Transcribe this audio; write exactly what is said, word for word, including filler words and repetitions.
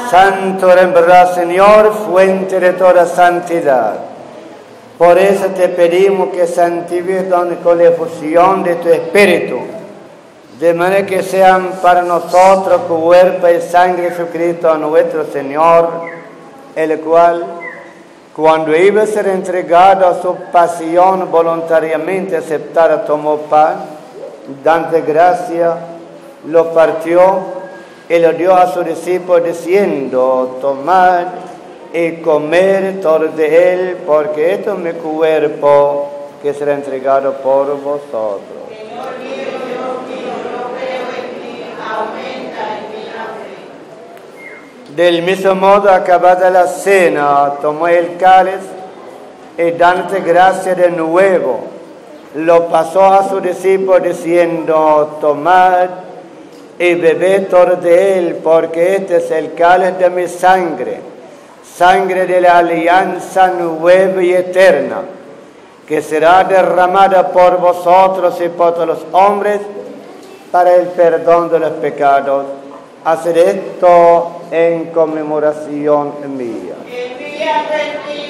Santo eres en verdad, Señor, fuente de toda santidad. Por eso te pedimos que santifiques con la efusión de tu Espíritu, de manera que sean para nosotros cuerpo y sangre de Jesucristo nuestro Señor, el cual, cuando iba a ser entregado a su pasión voluntariamente aceptada, tomó pan, dando gracia, lo partió y lo dio a sus discípulos diciendo: tomad y comer todos de él, porque esto es mi cuerpo que será entregado por vosotros. Señor mío, Dios mío, yo creo en ti, aumenta en mí la fe. Del mismo modo, acabada la cena, tomó el cáliz y dándote gracia de nuevo, lo pasó a sus discípulos diciendo: tomad y bebed todos de él, porque este es el cáliz de mi sangre, sangre de la alianza nueva y eterna, que será derramada por vosotros y por todos los hombres para el perdón de los pecados. Haced esto en conmemoración mía. Envía de ti